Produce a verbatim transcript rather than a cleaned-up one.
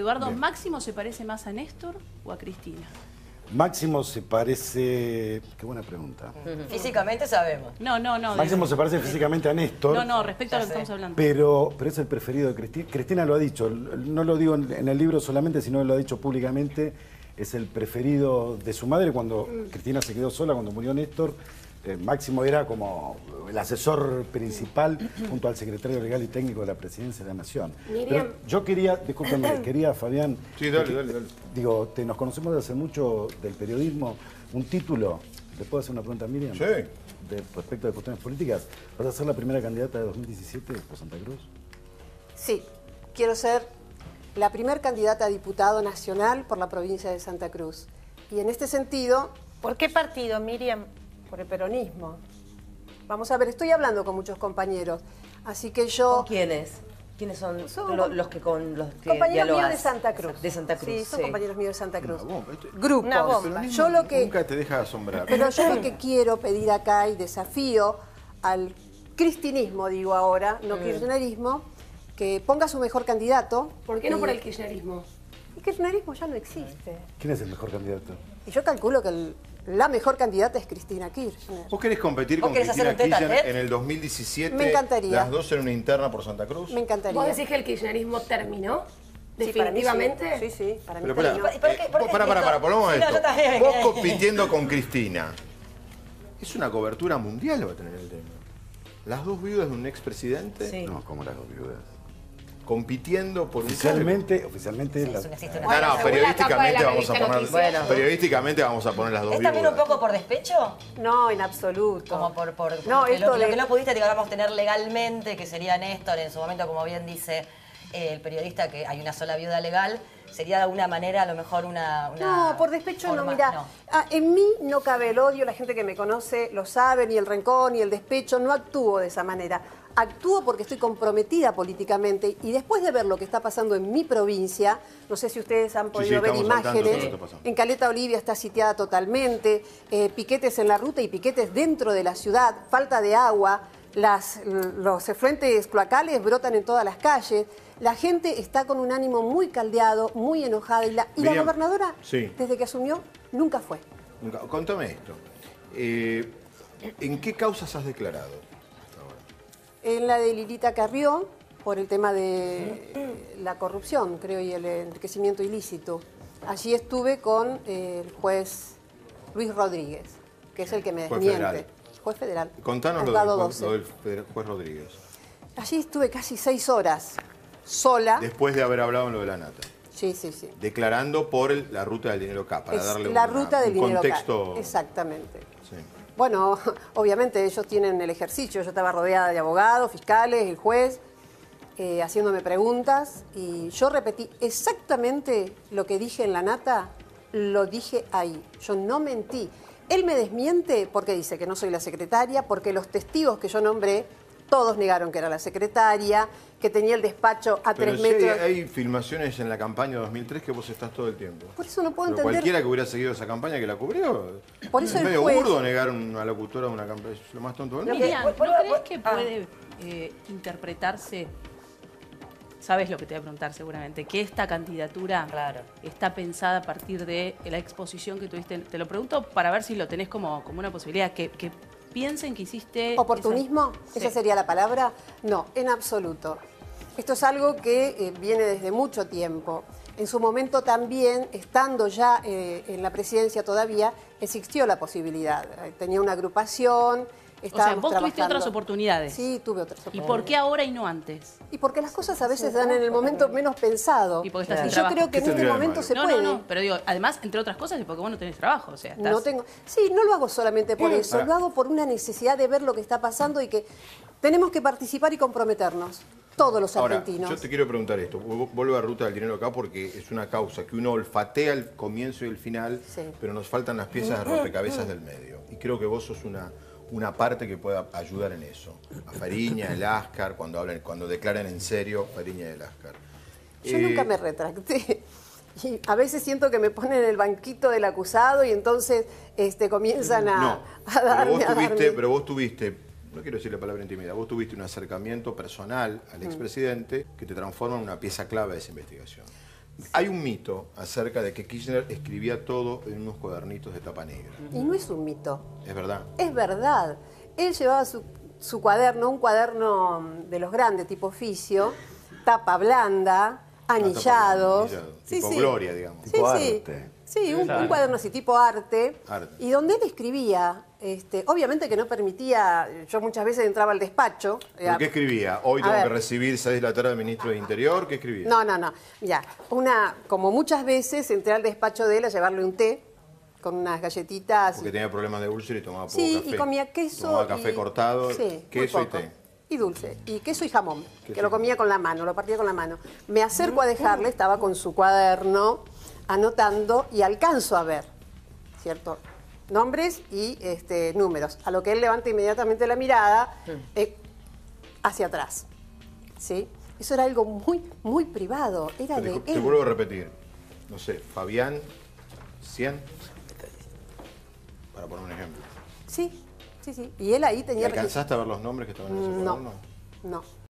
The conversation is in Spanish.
Eduardo, Bien. ¿Máximo se parece más a Néstor o a Cristina? Máximo se parece... Qué buena pregunta. Físicamente sabemos. No, no, no. Máximo digo- se parece físicamente a Néstor. No, no, respecto a Ya lo que sé. estamos hablando. Pero, pero es el preferido de Cristina. Cristina lo ha dicho, no lo digo en, en el libro solamente, sino lo ha dicho públicamente. Es el preferido de su madre cuando Cristina se quedó sola, cuando murió Néstor. Eh, Máximo era como el asesor principal junto al secretario legal y técnico de la Presidencia de la Nación. Miriam. Pero yo quería, discúlpeme, quería, Fabián... Sí, dale, que- dale, dale. Digo, te, nos conocemos desde hace mucho del periodismo. Un título, ¿le puedo hacer una pregunta a Miriam? Sí. De, respecto de cuestiones políticas. ¿Vas a ser la primera candidata de dos mil diecisiete por Santa Cruz? Sí, quiero ser la primer candidata a diputado nacional por la provincia de Santa Cruz. Y en este sentido, ¿Por qué partido, Miriam? por el peronismo. Vamos a ver, estoy hablando con muchos compañeros, así que yo... ¿Con quiénes? ¿Quiénes son, Son lo- com- los que con los que Compañeros míos dialogas? de Santa Cruz. De Santa Cruz, Sí, son sí. compañeros míos de Santa Cruz. Una bomba, esto- Grupos. Una bomba. Yo lo que... Nunca te deja de asombrar. Pero yo lo que quiero pedir acá y desafío al cristinismo, digo ahora, no kirchnerismo, que ponga su mejor candidato. ¿Por qué no y- por el kirchnerismo? El kirchnerismo ya no existe. ¿Quién es el mejor candidato? Y yo calculo que el- la mejor candidata es Cristina Kirchner. ¿Vos querés competir ¿Vos con querés hacer Cristina un tete a Kirchner tete? en el dos mil diecisiete? Me encantaría. Las dos en una interna por Santa Cruz. Me encantaría. ¿Vos decís que el kirchnerismo terminó? Sí, para mí sí. ¿Definitivamente? Sí, sí, para mí Pero terminó. pará, ¿Y por qué- eh, por qué pará, pará, esto? pará, volvamos Sí, a no, esto. yo también. Vos compitiendo con Cristina. Es una cobertura mundial va a tener el tema. Las dos viudas de un expresidente Sí. No, como las dos viudas. compitiendo por un Oficialmente, oficialmente... Sí, la- eso no existe una- cargo. No, no, según la tapa de la periodísticamente vamos a revista poner. Noticias. Bueno. Periodísticamente vamos a poner las dos ¿Es viudas. también un poco por despecho? No, en absoluto. Como por, por, por No, lo, que, esto lo, lo de- que no pudiste, digamos, tener legalmente, que sería Néstor, en su momento, como bien dice eh, el periodista, que hay una sola viuda legal, sería de alguna manera a lo mejor una... una No, por despecho no, forma- mira. no. Ah, en mí no cabe el odio, la gente que me conoce lo sabe, ni el rencor, ni el despecho, no actúo de esa manera. Actúo porque estoy comprometida políticamente y después de ver lo que está pasando en mi provincia, no sé si ustedes han Sí, podido sí, ver estamos al tanto de lo imágenes, que está pasando. en Caleta Olivia está sitiada totalmente, eh, piquetes en la ruta y piquetes dentro de la ciudad, falta de agua, las, los efluentes cloacales brotan en todas las calles, la gente está con un ánimo muy caldeado, muy enojada y la, y la Miriam, gobernadora, sí. desde que asumió, nunca fue. Nunca- Contame esto. Eh, ¿En qué causas has declarado hasta ahora? En la de Lilita Carrió, por el tema de eh, la corrupción, creo, y el enriquecimiento ilícito. Allí estuve con eh, el juez Luis Rodríguez, que es el que me Juez desmiente. federal. Juez federal. Contanos lo del, Juzgado juez, doce. lo del feder- juez Rodríguez. Allí estuve casi seis horas, sola. Después de haber hablado en lo de la nata. Sí, sí, sí. Declarando por el- la ruta del dinero acá, para Es darle la una- ruta del un dinero acá. contexto. Exactamente. Sí. Bueno, obviamente ellos tienen el ejercicio. Yo estaba rodeada de abogados, fiscales, el juez, eh, haciéndome preguntas. Y yo repetí exactamente lo que dije en la nata, lo dije ahí. Yo no mentí. Él me desmiente porque dice que no soy la secretaria, porque los testigos que yo nombré, todos negaron que era la secretaria, que tenía el despacho a Pero tres sí hay, metros. hay filmaciones en la campaña dos mil tres que vos estás todo el tiempo. Por eso no puedo Pero entender. cualquiera que hubiera seguido esa campaña que la cubrió. Por eso es el medio juez- burdo negar a una locutora de una campaña. Es lo más tonto del mundo. Miriam, ¿no Bueno, crees bueno, que ah. puede eh, interpretarse, sabes lo que te voy a preguntar seguramente, que esta candidatura Claro. está pensada a partir de la exposición que tuviste? Te lo pregunto para ver si lo tenés como, como una posibilidad, que, que piensen que hiciste... ¿Oportunismo? esa- ¿Esa Sí. sería la palabra? No, en absoluto. Esto es algo que eh, viene desde mucho tiempo. En su momento también, estando ya eh, en la presidencia todavía, existió la posibilidad. Eh, Tenía una agrupación, O sea, estábamos vos tuviste trabajando. otras oportunidades. Sí, tuve otras ¿Y oportunidades. por qué ahora y no antes? Y porque las cosas a veces dan en el momento menos pensado. Y porque estás Y sin yo trabajo. creo que ¿Qué en este tendría de momento malo? se no, puede. no, no, pero digo, además, entre otras cosas, es porque vos no tenés trabajo, o sea, estás... No tengo. Sí, no lo hago solamente por eso, Ahora- lo hago por una necesidad de ver lo que está pasando y que tenemos que participar y comprometernos, todos los Ahora, argentinos. yo te quiero preguntar esto. Vu- Vuelvo a Ruta del Dinero acá porque es una causa que uno olfatea el comienzo y el final, Sí. pero nos faltan las piezas de rompecabezas del medio. Y creo que vos sos una, una parte que pueda ayudar en eso. A Fariña, el Ascar, cuando hablan, cuando declaran en serio, Fariña y el Ascar. Yo Eh, nunca me retracté. Y a veces siento que me ponen en el banquito del acusado y entonces este, comienzan a, No, a darme, pero vos a tuviste, darme. pero vos tuviste, no quiero decir la palabra intimidad, vos tuviste un acercamiento personal Mm. al expresidente que te transforma en una pieza clave de esa investigación. Hay un mito acerca de que Kirchner escribía todo en unos cuadernitos de tapa negra. Y no es un mito. ¿Es verdad? Es verdad. Él llevaba su, su cuaderno, un cuaderno de los grandes, tipo oficio, tapa blanda, anillados. Ah, tapa blanda, anillado. Tipo Gloria, digamos. Sí, Tipo sí. arte. Sí, un, Claro. un cuaderno así, tipo arte. Arte. Y donde él escribía, este, obviamente que no permitía, yo muchas veces entraba al despacho. ¿Pero eh, qué escribía? Hoy a tengo ver. que recibir seis de la tarde al ministro de Interior. ¿Qué escribía? No, no, no. Ya, una, como muchas veces entré al despacho de él a llevarle un té con unas galletitas. Porque tenía problemas de úlcera y tomaba poco Sí, café. y comía queso. Tomaba café y- cortado, sí, muy queso y poco. té. Y dulce. Y queso y jamón, Queso que y lo comía con la mano, lo partía con la mano. Me acerco a dejarle, estaba con su cuaderno, anotando, y alcanzo a ver, ¿cierto? Nombres y este, números. A lo que él levanta inmediatamente la mirada eh, hacia atrás. ¿Sí? Eso era algo muy, muy privado. Era Te, de te él. vuelvo a repetir. No sé, Fabián, cien. Para poner un ejemplo. Sí, sí, sí. Y él ahí ¿Y tenía... alcanzaste a ver los nombres que estaban en ese No, cuaderno? no.